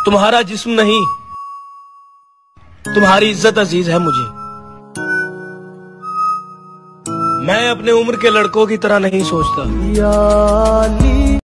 तुम्हारा जिस्म नहीं, तुम्हारी इज्जत अजीज है मुझे। मैं अपने उम्र के लड़कों की तरह नहीं सोचता।